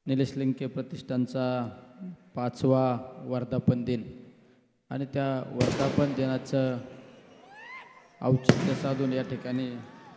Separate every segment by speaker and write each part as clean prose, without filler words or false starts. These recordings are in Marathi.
Speaker 1: निलेश लिंके प्रतिष्ठानचा 5वा वर्धापन दिन आणि त्या वर्धापन दिनाचं औचित्य साधून या ठिकाणी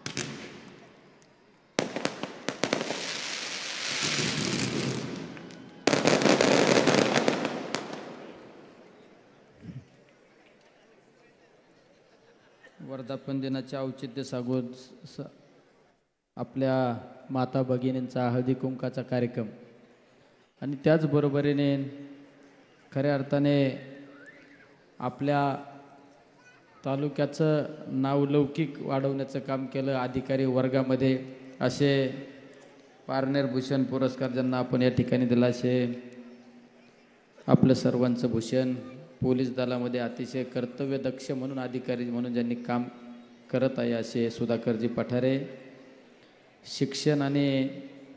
Speaker 1: वर्धापन दिनाचे औचित्य साधून आपल्या माता भगिनींचा हळदी कुंकाचा कार्यक्रम आणि त्याचबरोबरीने खऱ्या अर्थाने आपल्या तालुक्याचं नावलौकिक वाढवण्याचं काम केलं अधिकारी वर्गामध्ये असे पारनेर भूषण पुरस्कार ज्यांना आपण या ठिकाणी दिला असे आपलं सर्वांचं भूषण पोलीस दलामध्ये अतिशय कर्तव्यदक्ष म्हणून अधिकारी म्हणून ज्यांनी काम करत आहे असे सुधाकरजी पठारे शिक्षण आणि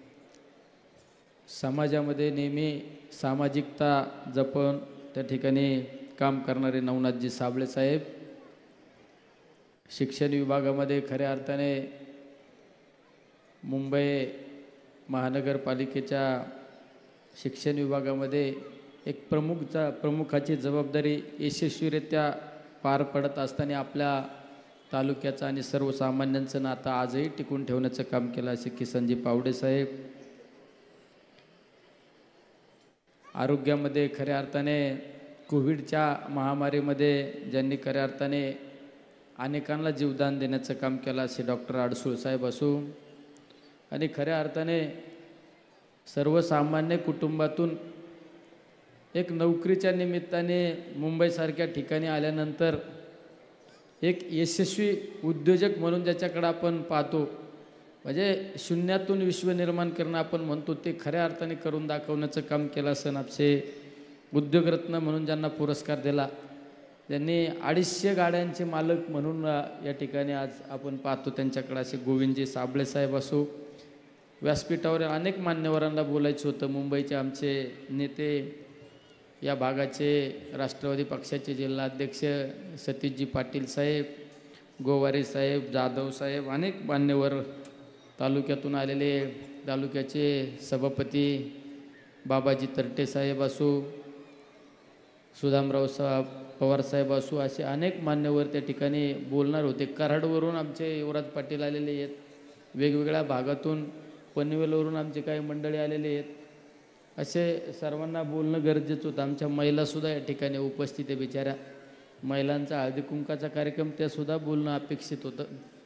Speaker 1: समाजामध्ये नेहमी सामाजिकता जपून त्या ठिकाणी काम करणारे नवनाथजी साबळे साहेब शिक्षण विभागामध्ये खऱ्या अर्थाने मुंबई महानगरपालिकेच्या शिक्षण विभागामध्ये एक प्रमुखाची जबाबदारी यशस्वीरित्या पार पडत असताना आपल्या तालुक्याचं आणि सर्वसामान्यांचं नातं आजही टिकून ठेवण्याचं काम केलं असे किसनजी पावडे साहेब आरोग्यामध्ये खऱ्या अर्थाने कोविडच्या महामारीमध्ये ज्यांनी खऱ्या अर्थाने अनेकांना जीवदान देण्याचं काम केलं असे डॉक्टर अडसूळ साहेब असो आणि खऱ्या अर्थाने सर्वसामान्य कुटुंबातून एक नोकरीच्या निमित्ताने मुंबईसारख्या ठिकाणी आल्यानंतर एक यशस्वी उद्योजक म्हणून ज्याच्याकडे आपण पाहतो म्हणजे शून्यातून विश्व निर्माण करणं आपण म्हणतो ते खऱ्या अर्थाने करून दाखवण्याचं काम केलं असं आपसे उद्योगरत्न म्हणून ज्यांना पुरस्कार दिला त्यांनी 250 गाड्यांचे मालक म्हणून या ठिकाणी आज आपण पाहतो त्यांच्याकडे असे गोविंदजी साबळे साहेब असो व्यासपीठावर अनेक मान्यवरांना बोलायचं होतं मुंबईचे आमचे नेते या भागाचे राष्ट्रवादी पक्षाचे जिल्हाध्यक्ष सतीशजी पाटील साहेब गोवारी साहेब जाधव साहेब अनेक मान्यवर तालुक्यातून आलेले तालुक्याचे सभापती बाबाजी तरटे साहेब असो सुदामराव पवार साहेब असो असे अनेक मान्यवर त्या ठिकाणी बोलणार होते कराडवरून आमचे युवराज पाटील आलेले आहेत वेगवेगळ्या भागातून पनवेलवरून आमचे काही मंडळी आलेले आहेत असे सर्वांना बोलणं गरजेचं होतं आमच्या महिलासुद्धा या ठिकाणी उपस्थित आहे बिचाऱ्या महिलांचा हळदी कुंकाचा कार्यक्रम त्यासुद्धा बोलणं अपेक्षित होतं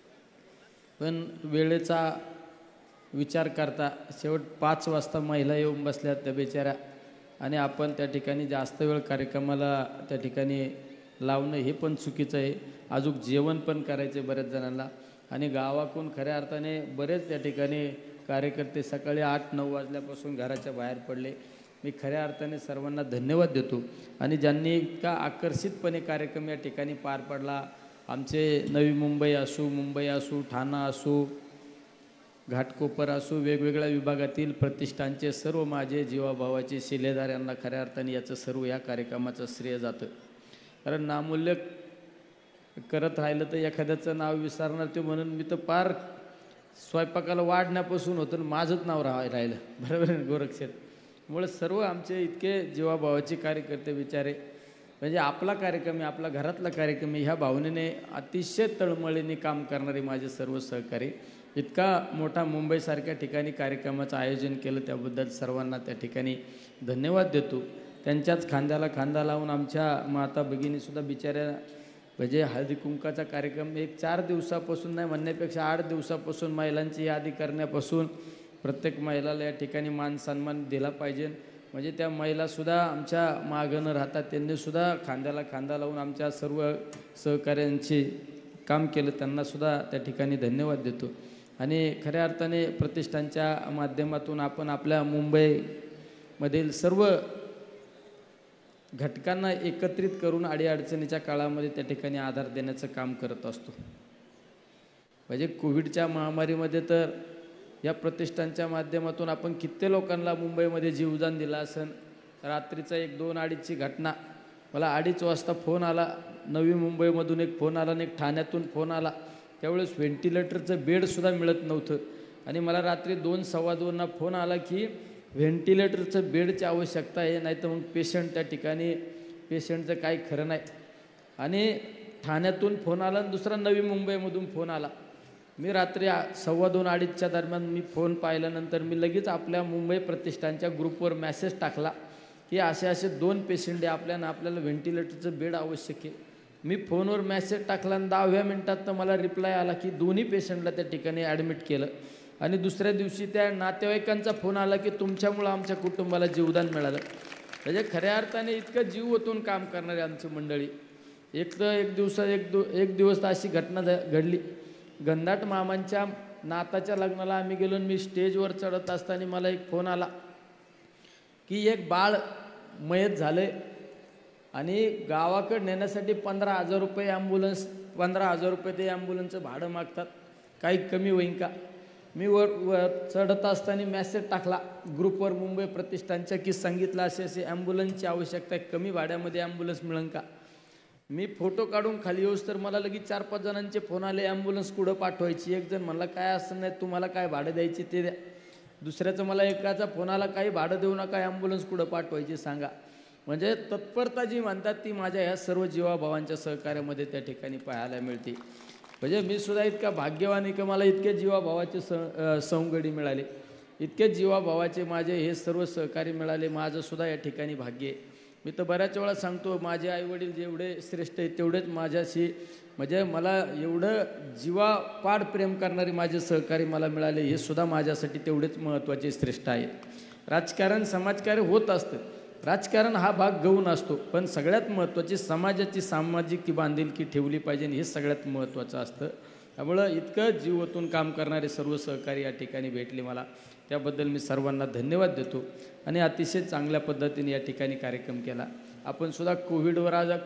Speaker 1: पण वेळेचा विचार करता शेवट 5 वाजता महिला येऊन बसल्या त्या बिचाऱ्या आणि आपण त्या ठिकाणी जास्त वेळ कार्यक्रमाला त्या ठिकाणी लावणं हे पण चुकीचं आहे अजून जेवण पण करायचं आहे बऱ्याच जणांना आणि गावाकडून खऱ्या अर्थाने बरेच त्या ठिकाणी कार्यकर्ते सकाळी 8-9 वाजल्यापासून घराच्या बाहेर पडले मी खऱ्या अर्थाने सर्वांना धन्यवाद देतो आणि ज्यांनी इतका आकर्षितपणे कार्यक्रम या ठिकाणी पार पडला आमचे नवी मुंबई असो ठाणा असो घाटकोपर असो वेगवेगळ्या विभागातील प्रतिष्ठानचे सर्व माझे जीवाभावाचे शिलेदार यांना खऱ्या अर्थाने याचं सर्व या कार्यक्रमाचं श्रेय जातं कारण नामूल्य करत राहिलं तर एखाद्याचं नाव विसरणार ते म्हणून मी तर पार स्वयंपाकाला वाढण्यापासून होतं माझंच नाव राहिलं बरोबर आहे गोरक्षेत सर्व आमचे इतके जीवाभावाचे कार्यकर्ते विचारे म्हणजे आपला कार्यक्रम आहे आपला घरातला कार्यक्रम आहे ह्या भावनेने अतिशय तळमळीने काम करणारे माझे सर्व सहकारी इतका मोठा मुंबईसारख्या ठिकाणी कार्यक्रमाचं आयोजन केलं त्याबद्दल सर्वांना त्या ठिकाणी धन्यवाद देतो त्यांच्याच खांद्याला खांदा लावून आमच्या माता भगिनीसुद्धा बिचाऱ्या म्हणजे हळदी कुंकाचा कार्यक्रम 4 दिवसापासून नाही म्हणण्यापेक्षा 8 दिवसापासून महिलांची यादी करण्यापासून प्रत्येक महिलाला या ठिकाणी मान सन्मान दिला पाहिजे म्हणजे त्या महिलासुद्धा आमच्या मागं न राहतात त्यांनीसुद्धा खांद्याला खांदा लावून आमच्या सर्व सहकाऱ्यांचे काम केलं त्यांनासुद्धा त्या ठिकाणी धन्यवाद देतो आणि खऱ्या अर्थाने प्रतिष्ठानच्या माध्यमातून आपण आपल्या मुंबईमधील सर्व घटकांना एकत्रित करून अडीअडचणीच्या काळामध्ये त्या ठिकाणी आधार देण्याचं काम करत असतो म्हणजे कोविडच्या महामारीमध्ये तर या प्रतिष्ठानच्या माध्यमातून आपण किती लोकांना मुंबईमध्ये जीवदान दिलं असेल रात्रीचा 1-2-2:30ची घटना मला 2:30 वाजता फोन आला नवी मुंबईमधून एक फोन आला आणि एक ठाण्यातून फोन आला त्यावेळेस व्हेंटिलेटरचं बेडसुद्धा मिळत नव्हतं आणि मला रात्री 2-2:15 फोन आला की व्हेंटिलेटरचं बेडची आवश्यकता आहे, नाही तर मग पेशंट त्या ठिकाणी पेशंटचं काही खरं नाही. आणि ठाण्यातून फोन आला आणि दुसरा नवी मुंबईमधून फोन आला. मी रात्री 2:15-2:30च्या दरम्यान मी फोन पाहिल्यानंतर मी लगेच आपल्या मुंबई प्रतिष्ठानच्या ग्रुपवर मॅसेज टाकला की असे असे 2 पेशंट आहे आपल्याला व्हेंटिलेटरचं बेड आवश्यक आहे. मी फोनवर मॅसेज टाकला आणि 10व्या मिनिटात तर मला रिप्लाय आला की दोन्ही पेशंटला त्या ठिकाणी ॲडमिट केलं. आणि दुसऱ्या दिवशी त्या नातेवाईकांचा फोन आला की तुमच्यामुळं आमच्या कुटुंबाला जीवदान मिळालं. म्हणजे खऱ्या अर्थाने इतकं जीव ओतून काम करणारी आमची मंडळी. एक दिवस अशी घटना घडली. गंधाट मामांच्या नाताच्या लग्नाला आम्ही गेलो. मी स्टेजवर चढत असताना मला एक फोन आला की एक बाळ मयत झाले आणि गावाकडे नेण्यासाठी 15,000 रुपये ॲम्ब्युलन्स 15,000 रुपये ते ॲम्ब्युलन्सचं भाडं मागतात, काही कमी होईन का. मी वर चढत असताना मॅसेज टाकला ग्रुपवर मुंबई प्रतिष्ठानच्या की सांगितलं असे ॲम्ब्युलन्सची आवश्यकता आहे, कमी भाड्यामध्ये ॲम्ब्युलन्स मिळेल का. मी फोटो काढून खाली येऊस तर मला लगेच 4-5 जणांचे फोन आले ॲम्ब्युलन्स कुठं पाठवायची. एक जण म्हणला काय असं नाही, तुम्हाला काय भाडं द्यायची ते द्या. दुसऱ्याचं मला एकाचा फोन आला काही भाडं देऊ नका, ॲम्ब्युलन्स कुठं पाठवायची सांगा. म्हणजे तत्परता जी म्हणतात ती माझ्या ह्या सर्व जीवाभावांच्या सहकार्यामध्ये त्या ठिकाणी पाहायला मिळते. म्हणजे मी सुद्धा इतका भाग्यवान आहे की मला इतके जीवाभावाचे सवंगडी मिळाले, इतके जीवाभावाचे माझे हे सर्व सहकारी मिळाले. माझं सुद्धा या ठिकाणी भाग्य आहे. मी तर बऱ्याच वेळा सांगतो माझे आईवडील जेवढे श्रेष्ठ आहेत तेवढेच माझ्याशी म्हणजे मला एवढं जीवापाड प्रेम करणारे माझे सहकारी मला मिळाले हे सुद्धा माझ्यासाठी तेवढेच महत्त्वाचे श्रेष्ठ आहेत. राजकारण समाजकार्य होत असतं, राजकारण हा भाग गौण असतो, पण सगळ्यात महत्त्वाची समाजाची सामाजिक बांधिलकी ठेवली पाहिजे हे सगळ्यात महत्त्वाचं असतं. त्यामुळं इतकं जीव ओतून काम करणारे सर्व सहकारी या ठिकाणी भेटले मला, त्याबद्दल मी सर्वांना धन्यवाद देतो. आणि अतिशय चांगल्या पद्धतीने या ठिकाणी कार्यक्रम केला. आपण सुद्धा कोविडवर आज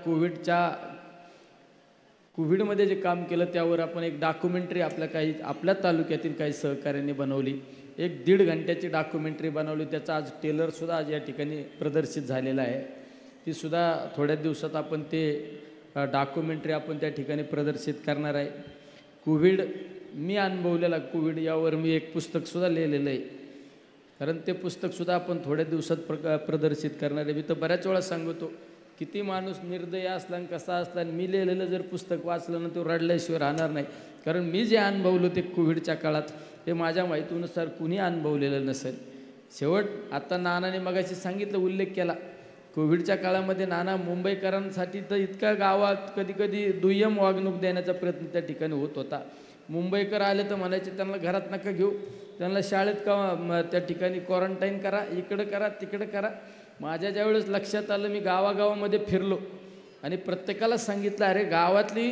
Speaker 1: कोविडमध्ये जे काम केलं त्यावर आपण एक डॉक्युमेंटरी आपल्या तालुक्यातील काही सहकार्यांनी बनवली. 1-1.5 घंट्याची डॉक्युमेंटरी बनवली. त्याचा आज टेलरसुद्धा आज या ठिकाणी प्रदर्शित झालेला आहे. ती सुद्धा थोड्या दिवसात आपण ते डॉक्युमेंटरी आपण त्या ठिकाणी प्रदर्शित करणार आहे. कोविड मी अनुभवलेला कोविड यावर मी एक पुस्तकसुद्धा लिहिलेलं आहे. कारण ते पुस्तकसुद्धा आपण थोड्या दिवसात प्रदर्शित करणार आहे. मी तर बऱ्याच वेळा सांगतो किती माणूस निर्दय असला आणि कसा असला, आणि मी लिहिलेलं जर पुस्तक वाचलं ना तो रडल्याशिवाय राहणार नाही. कारण मी जे अनुभवलं ते कोविडच्या काळात ते माझ्या माहितीनुसार कुणी अनुभवलेलं नसेल. शेवट आता नानाने मगाशी सांगितलं, उल्लेख केला कोविडच्या काळामध्ये नाना मुंबईकरांसाठी तर इतका गावात कधी दुय्यम वागणूक देण्याचा प्रयत्न त्या ठिकाणी होत होता. मुंबईकर आले तर म्हणायचे त्यांना घरात नका घेऊ, त्यांना शाळेत का त्या ठिकाणी क्वारंटाईन करा, इकडं करा तिकडं करा. माझ्या ज्यावेळेस लक्षात आलं मी गावागावामध्ये फिरलो आणि प्रत्येकाला सांगितलं अरे गावातली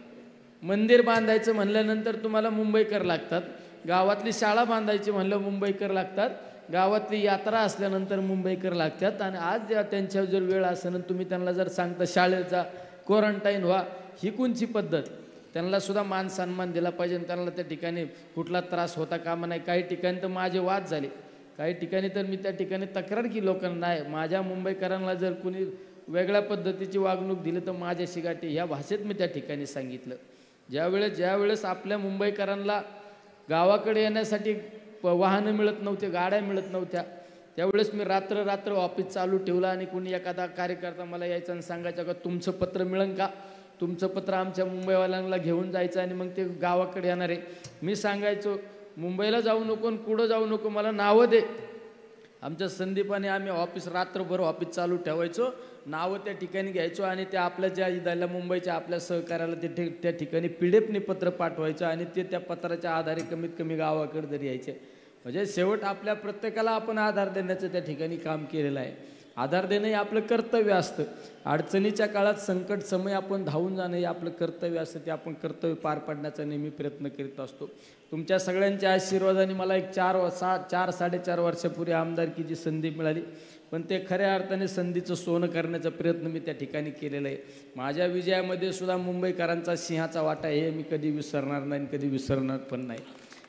Speaker 1: मंदिर बांधायचं म्हणल्यानंतर तुम्हाला मुंबईकर लागतात, गावातली शाळा बांधायची म्हणलं मुंबईकर लागतात, गावातली यात्रा असल्यानंतर मुंबईकर लागतात. आणि आज त्यांच्यावर जर वेळ असेल तुम्ही त्यांना जर सांगता शाळेचा क्वारंटाईन व्हा, ही कोणची पद्धत. त्यांना सुद्धा मान सन्मान दिला पाहिजे, त्यांना त्या ठिकाणी कुठला त्रास होता कामा नाही. काही ठिकाणी तर माझे वाद झाले, काही ठिकाणी तर मी त्या ठिकाणी तक्रार की लोकांना नाही, माझ्या मुंबईकरांना जर कुणी वेगळ्या पद्धतीची वागणूक दिली तर माझ्याशी गाठी, ह्या भाषेत मी त्या ठिकाणी सांगितलं. ज्यावेळेस आपल्या मुंबईकरांना गावाकडे येण्यासाठी वाहनं मिळत नव्हते, गाड्या मिळत नव्हत्या, त्यावेळेस मी रात्र ऑफिस चालू ठेवलं. आणि कोणी एखादा कार्यकर्ता मला यायचं आणि सांगायचं का तुमचं पत्र मिळेल का, तुमचं पत्र आमच्या मुंबईवाल्यांना घेऊन जायचं आणि मग ते गावाकडे येणार आहे. मी सांगायचो मुंबईला जाऊ नको आणि कुठं जाऊ नको, मला नावं दे. आमच्या संदीपाने आम्ही रात्रभर ऑफिस चालू ठेवायचो, नावं त्या ठिकाणी घ्यायचो आणि त्या आपल्या ज्या इथल्या मुंबईच्या आपल्या सहकार्याला त्या ठिकाणी पीडीएफनी पत्र पाठवायचं आणि ते त्या पत्राच्या आधारे कमीत कमी गावाकडे जरी यायचे. म्हणजे शेवट आपल्या प्रत्येकाला आपण आधार देण्याचं त्या ठिकाणी काम केलेलं आहे. आधार देणं हे आपलं कर्तव्य असतं. अडचणीच्या काळात संकट समय आपण धावून जाणं हे आपलं कर्तव्य असतं. ते आपण कर्तव्य पार पाडण्याचा नेहमी प्रयत्न करीत असतो. तुमच्या सगळ्यांच्या आशीर्वादाने मला एक 4-4.5 वर्षापूर्वी आमदारकीची संधी मिळाली, पण ते खऱ्या अर्थाने संधीचं सोनं करण्याचा प्रयत्न मी त्या ठिकाणी केलेला आहे. माझ्या विजयामध्ये सुद्धा मुंबईकरांचा सिंहाचा वाटा हे मी कधी विसरणार नाही, कधी विसरणार पण नाही.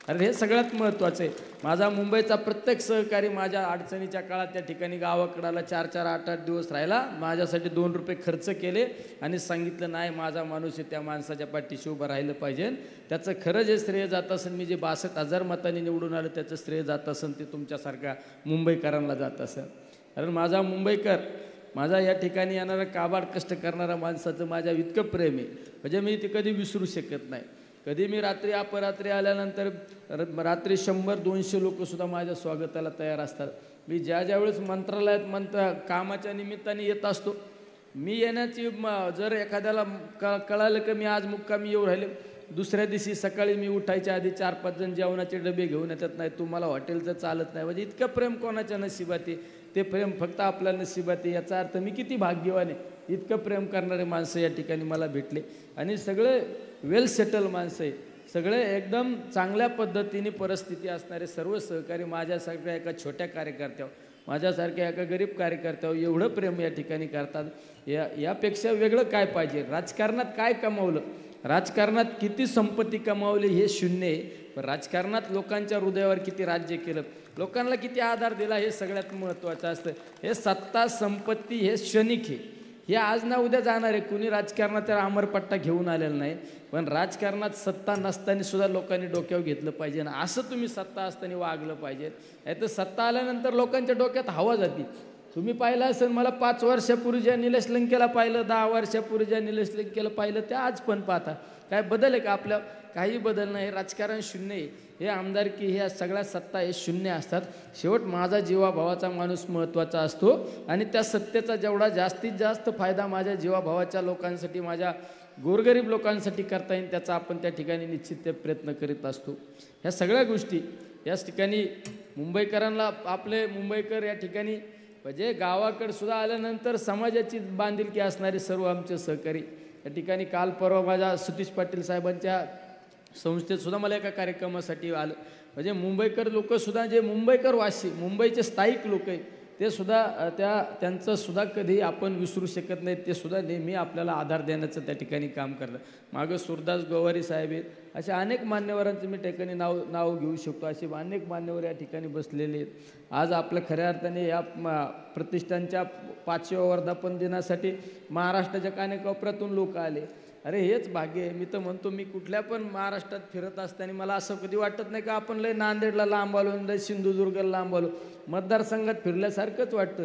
Speaker 1: अरे हे सगळ्यात महत्त्वाचं आहे. माझा मुंबईचा प्रत्येक सहकारी माझ्या अडचणीच्या काळात त्या ठिकाणी गावाकडाला 4-4, 8-8 दिवस राहिला, माझ्यासाठी 2 रुपये खर्च केले आणि सांगितलं नाही माझा माणूस आहे, त्या माणसाच्या पाठीशी उभं राहिलं पाहिजे. त्याचं खरं जे श्रेय जात असेल, मी जे 62,000 मतांनी निवडून आलं त्याचं श्रेय जात असेल ते तुमच्यासारख्या मुंबईकरांना जात असेल. कारण माझा मुंबईकर, माझा या ठिकाणी येणारा काबाड कष्ट करणारा माणसाचं माझ्या इतकं प्रेम आहे, म्हणजे मी ते कधी विसरू शकत नाही. कधी मी रात्री अपरात्री आल्यानंतर रात्री 100-200 लोकसुद्धा माझ्या स्वागताला तयार असतात. मी ज्यावेळेस मंत्रालयात कामाच्या निमित्ताने येत असतो, मी येण्याची जर एखाद्याला कळालं की मी आज मुक्कामी येऊ राहिले, दुसऱ्या दिवशी सकाळी मी उठायच्या आधी 4-5 जण जेवणाचे डबे घेऊन येतात. नाही तुम्हाला हॉटेलचं चालत नाही, म्हणजे इतकं प्रेम कोणाच्या नशिबात आहे, ते प्रेम फक्त आपल्या नशिबात आहे. याचा अर्थ मी किती भाग्यवान आहे, इतकं प्रेम करणारे माणसं या ठिकाणी मला भेटले. आणि सगळे वेल सेटल माणसं आहे, सगळे एकदम चांगल्या पद्धतीने परिस्थिती असणारे सर्व सहकारी माझ्यासारख्या एका छोट्या कार्यकर्त्यावर, माझ्यासारख्या एका गरीब कार्यकर्त्यावर एवढं प्रेम या ठिकाणी करतात. यापेक्षा वेगळं काय पाहिजे? राजकारणात काय कमावलं, राजकारणात किती संपत्ती कमावली हे शून्य आहे, पण राजकारणात लोकांच्या हृदयावर किती राज्य केलं, लोकांना किती आधार दिला हे सगळ्यात महत्त्वाचं असतं. हे सत्ता संपत्ती हे क्षणिक आहे, हे आज ना उद्या जाणार आहे. कुणी राजकारणात तर अमरपट्टा घेऊन आलेला नाही, पण राजकारणात सत्ता नसताना सुद्धा लोकांनी डोक्यावर घेतलं पाहिजे ना, असं तुम्ही सत्ता असताना वागलं पाहिजे. नाही तर सत्ता आल्यानंतर लोकांच्या डोक्यात हवा जाते. तुम्ही पाहिलं असेल, मला 5 वर्षापूर्वी ज्या निलेश लंकेला पाहिलं, 10 वर्षापूर्वी ज्या निलेश लंकेला पाहिलं, त्या आज पण पाहता. काय बदल आहे का आपल्या? काही बदल नाही. राजकारण शून्य आहे, हे आमदारकी ह्या सगळ्या सत्ता हे शून्य असतात. शेवट माझा जीवाभावाचा माणूस महत्त्वाचा असतो आणि त्या सत्तेचा जेवढा जास्तीत जास्त फायदा माझ्या जीवाभावाच्या लोकांसाठी, माझ्या गोरगरीब लोकांसाठी करता येईल त्याचा आपण त्या ठिकाणी निश्चित ते प्रयत्न करीत असतो. ह्या सगळ्या गोष्टी याच ठिकाणी मुंबईकरांना, आपले मुंबईकर या ठिकाणी म्हणजे गावाकडे सुद्धा आल्यानंतर समाजाची बांधिलकी असणारे सर्व आमचे सहकारी या ठिकाणी. काल परवा माझ्या सतीश पाटील साहेबांच्या संस्थेत सुद्धा मला एका कार्यक्रमासाठी आलं. म्हणजे मुंबईकर लोकसुद्धा, जे मुंबईकर वासी, मुंबईचे स्थायिक लोक आहेत, ते सुद्धा त्यांचं सुद्धा कधी आपण विसरू शकत नाही. ते सुद्धा नेहमी आपल्याला आधार देण्याचं त्या ठिकाणी काम करतात. मागं सुरदास गोवारी साहेब आहेत, अशा अनेक मान्यवरांचं मी ठिकाणी नाव घेऊ शकतो. असे अनेक मान्यवर या ठिकाणी बसलेले आहेत. आज आपलं खऱ्या अर्थाने या प्रतिष्ठानच्या 5व्या वर्धापन दिनासाठी महाराष्ट्राच्या कानेकोपऱ्यातून लोक आले. अरे हेच भाग्य आहे. मी तर म्हणतो, मी कुठल्या पण महाराष्ट्रात फिरत असताना मला असं कधी वाटत नाही का आपण लय नांदेडला लांब आलो, लय सिंधुदुर्गला लांब आलो. मतदारसंघात फिरल्यासारखंच वाटतं.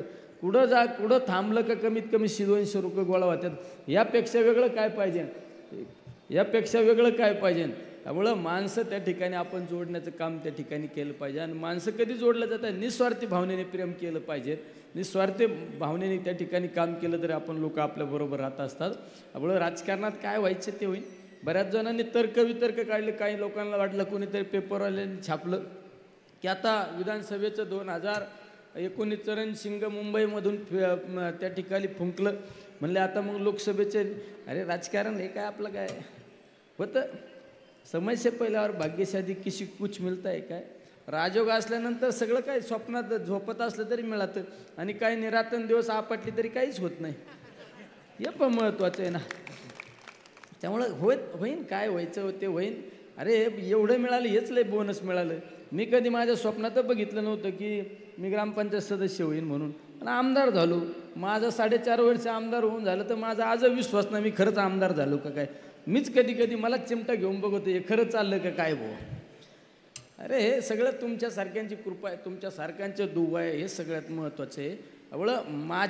Speaker 1: कुठं थांबलं का कमीत कमी 200 रुपये गोळा होतात. यापेक्षा वेगळं काय पाहिजे, यापेक्षा वेगळं काय पाहिजे. त्यामुळं माणसं त्या ठिकाणी आपण जोडण्याचं काम त्या ठिकाणी केलं पाहिजे. आणि माणसं कधी जोडलं जातात? निस्वार्थी भावनेने प्रेम केलं पाहिजे. निस्वार्थी भावनेने त्या ठिकाणी काम केलं तरी आपण लोक आपल्याबरोबर राहत असतात. त्यामुळं राजकारणात काय व्हायचं ते होईल. बऱ्याच जणांनी तर्कवितर्क काढले. काही लोकांना वाटलं, कोणीतरी पेपरवाल्यांनी छापलं की आता विधानसभेचं 2019 रणशिंग मुंबईमधून त्या ठिकाणी फुंकलं. म्हणले आता मग लोकसभेचे. अरे राजकारण हे काय आपलं काय होतं? समय से पहिल्यावर भाग्यशादी किसी कुछ मिळतं आहे काय? राजयोग असल्यानंतर सगळं काही स्वप्नात झोपत असलं तरी मिळतं, आणि काही निरातन दिवस आपटली तरी काहीच होत नाही. हे पण महत्त्वाचं आहे ना. त्यामुळं होईन, काय व्हायचं ते होईन. अरे एवढं मिळालं हेच लय बोनस मिळालं. मी कधी माझ्या स्वप्नात बघितलं नव्हतं की मी ग्रामपंचायत सदस्य होईन म्हणून, पण आमदार झालो. माझं 4.5 वर्ष आमदार होऊन झालं तर माझा आज विश्वास नाही मी खरंच आमदार झालो का काय. मीच कधी मला चिमटा घेऊन बघतो हे खरं चाललं का काय भाऊ. अरे हे सगळं तुमच्यासारख्यांची कृपा आहे, तुमच्यासारख्यांचं दुवा आहे, हे सगळ्यात महत्त्वाचं आहे. त्यामुळं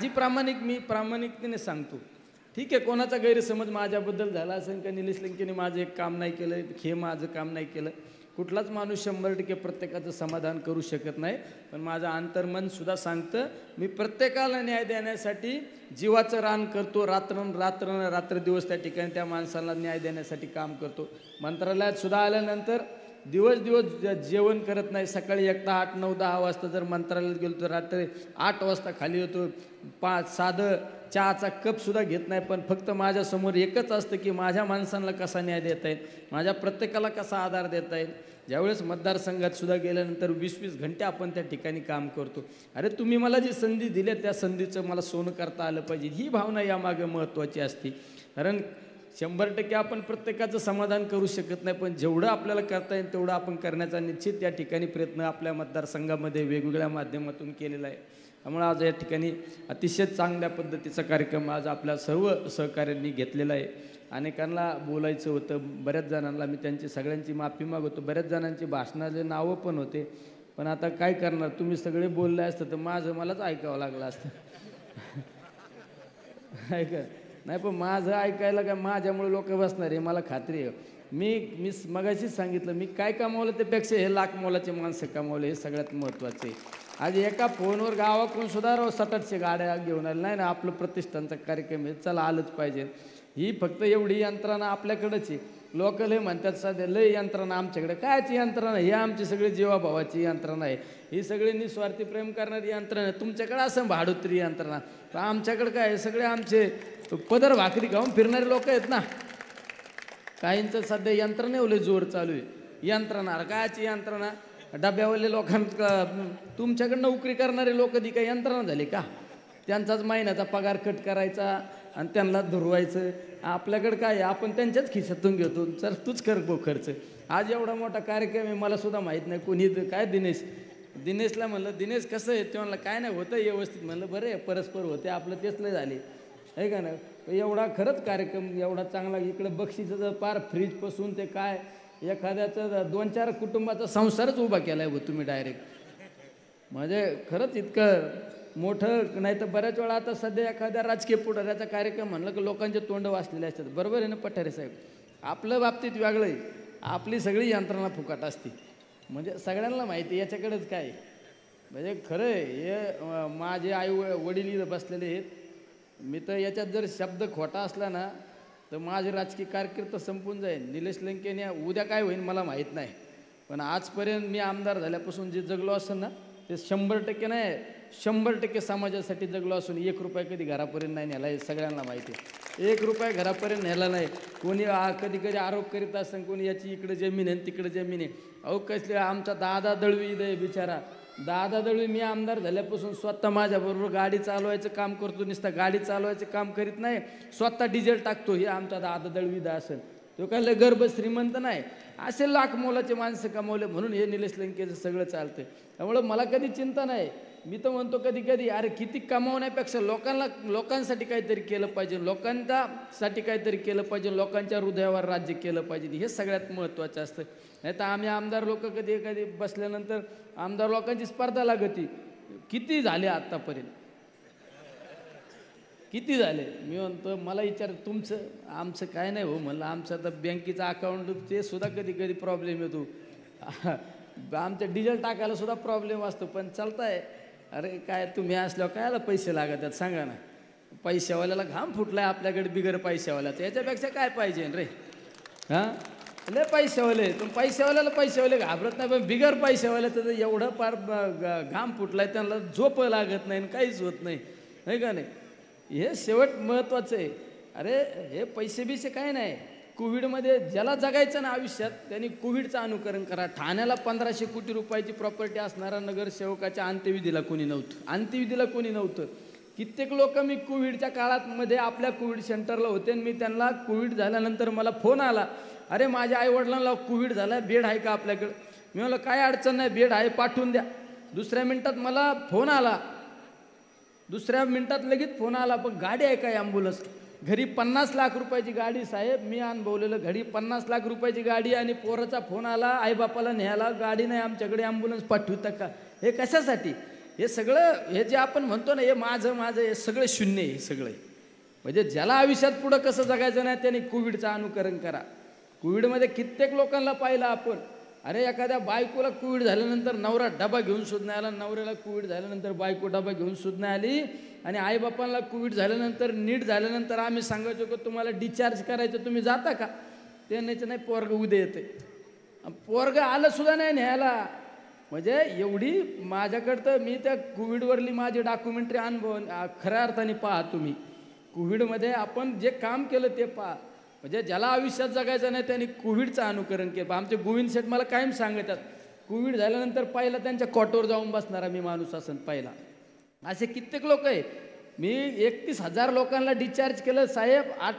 Speaker 1: मी प्रामाणिकतेने सांगतो. ठीक आहे, कोणाचा गैरसमज माझ्याबद्दल झाला असेल का निलेश लंकेने माझं एक काम नाही केलं, हे माझं काम नाही केलं. कुठलाच माणूस 100% प्रत्येकाचं समाधान करू शकत नाही, पण माझं अंतर्मन सुद्धा सांगतं मी प्रत्येकाला न्याय देण्यासाठी जीवाचं रान करतो. रात्र दिवस त्या ठिकाणी त्या माणसाला न्याय देण्यासाठी काम करतो. मंत्रालयात सुद्धा आल्यानंतर दिवस जेवण करत नाही. सकाळी एकदा 8, 9, 10 वाजता जर मंत्रालयात गेलो तर रात्री 8 वाजता खाली होतो. साधं चहाचा कपसुद्धा घेत नाही, पण फक्त माझ्यासमोर एकच असतं की माझ्या माणसांना कसा न्याय देता येईल, माझ्या प्रत्येकाला कसा आधार देता येईल. ज्यावेळेस मतदारसंघात सुद्धा गेल्यानंतर 20-20 घंटे आपण त्या ठिकाणी काम करतो. अरे तुम्ही मला जी संधी दिली त्या संधीचं मला सोनं करता आलं पाहिजे, ही भावना यामागे महत्त्वाची असते. कारण 100% आपण प्रत्येकाचं समाधान करू शकत नाही, पण जेवढं आपल्याला करता येईल तेवढं आपण करण्याचा निश्चित या ठिकाणी प्रयत्न आपल्या मतदारसंघामध्ये वेगवेगळ्या माध्यमातून केलेला आहे. त्यामुळे आज या ठिकाणी अतिशय चांगल्या पद्धतीचा कार्यक्रम आज आपल्या सर्व सहकाऱ्यांनी घेतलेला आहे. अनेकांना बोलायचं होतं, बऱ्याच जणांना मी त्यांची सगळ्यांची माफी मागवतो. बऱ्याच जणांची भाषणाचे नावं पण होते, पण आता काय करणार, तुम्ही सगळे बोलले असतं तर मलाच ऐकावं लागलं असतं. ऐका नाही, पण माझं ऐकायला काय माझ्यामुळे लोक बसणार आहे मला खात्री आहे. मी मगाशीच सांगितलं, मी काय कमावलं त्यापेक्षा हे लाख मोलाचे माणसं कमावले हे सगळ्यात महत्त्वाचे. आज एका फोनवर गावाकडून सुद्धा 700-800 गाड्या घेऊन आल्या नाही ना, आपलं प्रतिष्ठानचा कार्यक्रम आहे, चला आलंच पाहिजे. ही फक्त एवढी यंत्रणा आपल्याकडंच आहे. लोक लय म्हणतात सध्या लय यंत्रणा आमच्याकडे, कायची यंत्रणा, ही आमची सगळी जीवाभावाची यंत्रणा आहे, ही सगळी निस्वार्थी प्रेम करणारी यंत्रणा आहे. तुमच्याकडे असं भाडोत्री यंत्रणा, पण आमच्याकडे काय सगळे आमचे पदर भाकरी खाऊन फिरणारे लोक आहेत ना. काहींचं सध्या यंत्रणा एवढे जोर चालू आहे. यंत्रणा कायची यंत्रणा, डब्यावाले लोकांना, तुमच्याकडे नोकरी करणारे लोक ती काही यंत्रणा झाली का? त्यांचाच महिन्याचा पगार कट करायचा आणि त्यांना धुरवायचं. आपल्याकडे काय, आपण त्यांच्याच खिशातून घेतो, तर तूच कर गो खर्च. आज एवढा मोठा कार्यक्रम आहे, मला सुद्धा माहीत नाही कोणी काय. दिनेशला म्हणलं, दिनेश कसं आहे? ते म्हणलं काय नाही, होतं व्यवस्थित. म्हणलं बरं आहे, परस्पर होते आपलं, तेच लय झाले आहे का ना. एवढा खरंच कार्यक्रम एवढा चांगला, इकडं बक्षीचं पार फ्रीजपासून ते काय एखाद्याचं 2-4 कुटुंबाचा संसारच उभा केला आहे तुम्ही डायरेक्ट. म्हणजे खरंच इतकं मोठं नाही. तर बऱ्याच वेळा आता सध्या एखाद्या राजकीय पुढाऱ्याचा कार्यक्रम म्हणलं की लोकांचे तोंड वाचलेले असतात. बरोबर आहे ना पठारे साहेब? आपलं बाबतीत वेगळं आहे, आपली सगळी यंत्रणा फुकट असते. म्हणजे सगळ्यांना माहिती याच्याकडेच काय. म्हणजे खरं आहे, हे माझे आई वडील इथं बसलेले आहेत. मी तर याच्यात जर शब्द खोटा असला ना तर माझी राजकीय कारकीर्द संपून जाईल. निलेश लंकेने उद्या काय होईल मला माहीत नाही, पण आजपर्यंत मी आमदार झाल्यापासून जे जगलो असेल ना ते 100% नाही, 100% समाजासाठी जगलो असून 1 रुपया कधी घरापर्यंत नाही नेला. हे सगळ्यांना माहिती आहे. 1 रुपया घरापर्यंत नेला नाही. कोणी कधी कधी आरोप करीत असतं कोणी याची इकडे जमीन आहे तिकडे जमीन आहे. अहो कसले आमचा दादा दळवी इथे बिचारा, दादा दळवी मी आमदार झाल्यापासून स्वतः माझ्याबरोबर गाडी चालवायचं काम करतो. नुसतं गाडी चालवायचं काम करीत नाही, स्वतः डिझेल टाकतो. हे आमचा दादा दळवी दा असेल. तो काय गर्भ श्रीमंत नाही, असे लाख मोलाचे माणसं कमावले म्हणून हे निलेश लंकेचं सगळं चालतं. त्यामुळं मला कधी चिंता नाही. मी तर म्हणतो कधी कधी अरे किती कमावण्यापेक्षा लोकांसाठी काहीतरी केलं पाहिजे, लोकांसाठी काहीतरी केलं पाहिजे, लोकांच्या हृदयावर राज्य केलं पाहिजे, हे सगळ्यात महत्त्वाचं असतं. नाही तर आम्ही आमदार लोक कधी बसल्यानंतर आमदार लोकांची स्पर्धा लागती. किती झाले आत्तापर्यंत, किती झाले? मी म्हणतो मला तुमचं आमचं काय नाही हो म्हणलं. आमचं तर बँकेचं अकाउंट ते सुद्धा कधी कधी प्रॉब्लेम येतो. आमचं डिझेल टाकायला सुद्धा प्रॉब्लेम असतो, पण चालताय. अरे काय तुम्ही असल्यावर कायला पैसे लागत आहेत सांगा ना. पैशावाल्याला घाम फुटलाय आपल्याकडे बिगर पैशावाल्याचं, याच्यापेक्षा काय पाहिजे रे? हां लय पैशावाले, तुम्ही पैशावाले घाबरत नाही, पण बिगर पैशावाल्याचं तर एवढं पार घाम फुटलाय त्यांना झोप लागत नाही, काहीच होत नाही का नाही. हे शेवट महत्त्वाचं आहे. अरे हे पैसे बिसे काय नाही. कोविडमध्ये ज्याला जगायचं ना आयुष्यात त्यांनी कोविडचं अनुकरण करा. ठाण्याला 1500 कोटी रुपयाची प्रॉपर्टी असणारा नगरसेवकाच्या अंत्यविधीला कोणी नव्हतं. कित्येक लोक मी कोविडच्या काळात मध्ये आपल्या कोविड सेंटरला होते आणि मी त्यांना कोविड झाल्यानंतर मला फोन आला, अरे माझ्या आईवडिलांना कोविड झाला, बेड आहे का आपल्याकडं? मी म्हणलं काय अडचण नाही, बेड आहे पाठवून द्या. दुसऱ्या मिनिटात मला फोन आला, लगेच फोन आला, पण गाडी आहे काय ॲम्ब्युलन्स? घरी 50 लाख रुपयाची गाडी साहेब, मी अनुभवलेलं. घरी 50 लाख रुपयाची गाडी आणि पोराचा फोन आला आईबापाला न्यायला गाडी नाही आमच्याकडे, ॲम्ब्युलन्स पाठवता का? हे कशासाठी? हे सगळं हे जे आपण म्हणतो ना हे माझं हे सगळं शून्य आहे. सगळं म्हणजे ज्याला आयुष्यात पुढं कसं जगायचं नाही त्याने कोविडचं अनुकरण करा. कोविडमध्ये कित्येक लोकांना पाहिलं आपण. अरे एखाद्या बायकोला कोविड झाल्यानंतर नवरा डबा घेऊन सुद्धा नाही आला, नवऱ्याला कोविड झाल्यानंतर बायको डबा घेऊन सुद्धा नाही आली, आणि आईबापांना कोविड झाल्यानंतर नीट झाल्यानंतर आम्ही सांगायचो की तुम्हाला डिस्चार्ज करायचं तुम्ही जाता का? ते नाही, पोरगं उद्या येते. पोरगं आलं सुद्धा नाही न्यायला. म्हणजे एवढी माझ्याकडं तर मी त्या कोविडवरली माझी डॉक्युमेंटरी अनुभव खऱ्या अर्थाने पहा तुम्ही. कोविडमध्ये आपण जे काम केलं ते पहा. म्हणजे ज्याला आयुष्यात जगायचं नाही त्यांनी कोविडचं अनुकरण केलं. आमचे गोविंद शेठ मला कायम सांगतात, कोविड झाल्यानंतर पहिला त्यांच्या कॉटवर जाऊन बसणारा मी माणूस असेल पहिला. असे कित्येक लोक आहे. मी 31,000 लोकांना डिस्चार्ज केलं साहेब.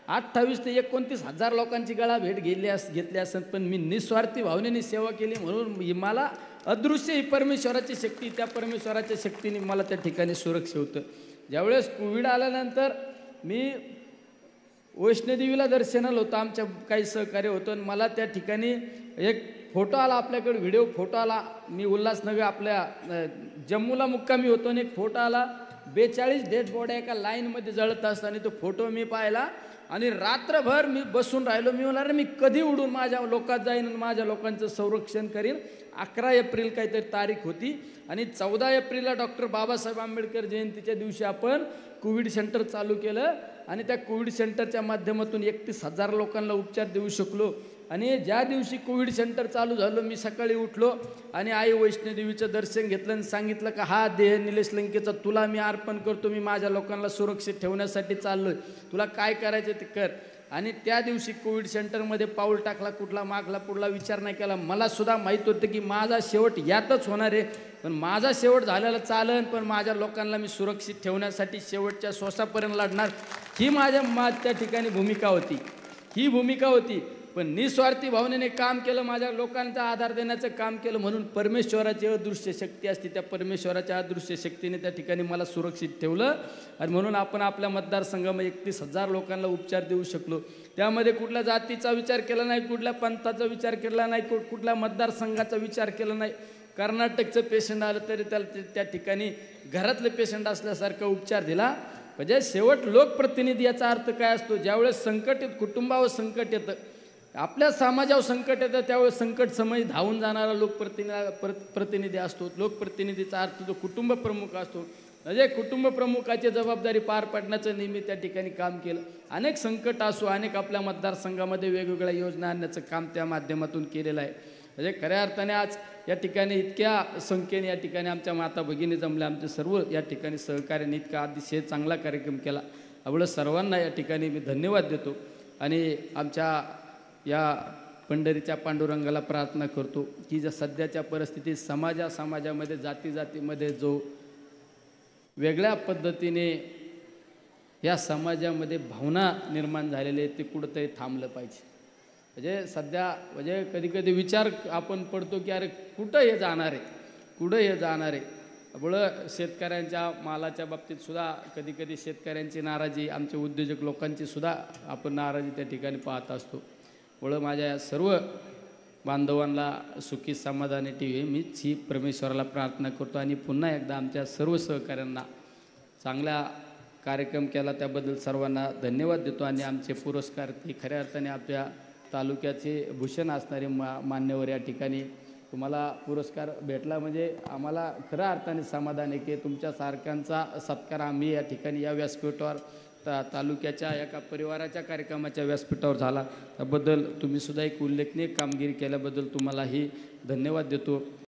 Speaker 1: 28 ते 29 हजार लोकांची गळा भेट घेतली असत, पण मी निस्वार्थी भावनेने सेवा केली म्हणून मला अदृश्य ही परमेश्वराची शक्ती, त्या परमेश्वराच्या शक्तीने मला त्या ठिकाणी सुरक्षित होतं. ज्यावेळेस कोविड आल्यानंतर मी वैष्णोदेवीला दर्शनाला होतं, आमच्या काही सहकार्य होतं, आणि मला त्या ठिकाणी एक फोटो आला, आपल्याकडे व्हिडिओ फोटो आला. मी उल्हासनगर आपल्या जम्मूला मुक्कामी होतो आणि एक फोटो आला, 42 डेड बॉड्या एका लाईनमध्ये जळत असताना. तो फोटो मी पाहिला आणि रात्रभर मी बसून राहिलो. मी म्हणाले मी कधी उडून माझ्या लोकात जाईन आणि माझ्या लोकांचं संरक्षण करीन. 11 एप्रिल काहीतरी तारीख होती आणि 14 एप्रिलला डॉक्टर बाबासाहेब आंबेडकर जयंतीच्या दिवशी आपण कोविड सेंटर चालू केलं आणि त्या कोविड सेंटरच्या माध्यमातून 31,000 लोकांना उपचार देऊ शकलो. आणि ज्या दिवशी कोविड सेंटर चालू झालं, मी सकाळी उठलो आणि आई वैष्णोदेवीचं दर्शन घेतलं आणि सांगितलं का हा देह निलेश लंकेचा तुला मी अर्पण करतो, मी माझ्या लोकांना सुरक्षित ठेवण्यासाठी चाललोय, तुला काय करायचं ते कर. आणि त्या दिवशी कोविड सेंटरमध्ये पाऊल टाकला, कुठला मागला पुढला विचार नाही केला. मला सुद्धा माहीत होतं की माझा शेवट यातच होणार आहे, पण माझा शेवट झालेला चालन, पण माझ्या लोकांना मी सुरक्षित ठेवण्यासाठी शेवटच्या श्वासापर्यंत लढणार, ही त्या ठिकाणी भूमिका होती. पण निस्वार्थी भावनेने काम केलं, माझ्या लोकांचा आधार देण्याचं काम केलं, म्हणून परमेश्वराची अदृश्य शक्ती असते, त्या परमेश्वराच्या अदृश्य शक्तीने त्या ठिकाणी मला सुरक्षित ठेवलं. आणि म्हणून आपण आपल्या मतदारसंघामध्ये 31,000 लोकांना उपचार देऊ शकलो. त्यामध्ये कुठल्या जातीचा विचार केला नाही, कुठल्या पंथाचा विचार केला नाही, कुठल्या मतदारसंघाचा विचार केला नाही. कर्नाटकचं पेशंट आलं तरी त्याला त्या ठिकाणी घरातले पेशंट असल्यासारखा उपचार दिला. म्हणजे शेवट लोकप्रतिनिधी याचा अर्थ काय असतो, ज्यावेळेस संकट येतं, कुटुंबावर संकट येतं, आपल्या समाजावर संकट येतं, त्यावेळेस संकट समय धावून जाणारा प्रतिनिधी असतो. लोकप्रतिनिधीचा अर्थ जो कुटुंब प्रमुख असतो, म्हणजे कुटुंब प्रमुखाची जबाबदारी पार पाडण्याचं नेहमी त्या ठिकाणी काम केलं. अनेक संकट असो, अनेक आपल्या मतदारसंघामध्ये वेगवेगळ्या योजना आणण्याचं काम त्या माध्यमातून केलेलं आहे. म्हणजे खऱ्या अर्थाने आज या ठिकाणी इतक्या संख्येने या ठिकाणी आमच्या माता भगिनी जमल्या, आमचे सर्व या ठिकाणी सहकार्याने इतका अतिशय चांगला कार्यक्रम केला. एवढं सर्वांना या ठिकाणी मी धन्यवाद देतो आणि आमच्या या पंढरीच्या पांडुरंगाला प्रार्थना करतो की ज्या सध्याच्या परिस्थितीत समाजामध्ये जातीमध्ये जो वेगळ्या पद्धतीने या समाजामध्ये भावना निर्माण झालेले ते कुठंतरी थांबलं पाहिजे. म्हणजे सध्या म्हणजे कधी विचार आपण पडतो की अरे कुठं हे जाणार आहे. आपलं शेतकऱ्यांच्या मालाच्या बाबतीत सुद्धा कधी शेतकऱ्यांची नाराजी, आमचे उद्योजक लोकांची सुद्धा आपण नाराजी त्या ठिकाणी पाहत असतो. माझ्या सर्व बांधवांना सुखी समाधानी ठेवी मीच ही परमेश्वराला प्रार्थना करतो आणि पुन्हा एकदा आमच्या सर्व सहकाऱ्यांना चांगला कार्यक्रम केला त्याबद्दल सर्वांना धन्यवाद देतो. आणि आमचे पुरस्कार ती खऱ्या अर्थाने आपल्या तालुक्याचे भूषण असणारे मान्यवर या ठिकाणी तुम्हाला पुरस्कार भेटला म्हणजे आम्हाला खऱ्या अर्थाने समाधान आहे की तुमच्यासारख्यांचा सत्कार आम्ही या ठिकाणी या व्यासपीठावर तालुक्याच्या एका परिवाराच्या कार्यक्रमाच्या व्यासपीठावर झाला. त्याबद्दल तुम्ही सुद्धा एक उल्लेखनीय कामगिरी केल्याबद्दल तुम्हालाही धन्यवाद देतो.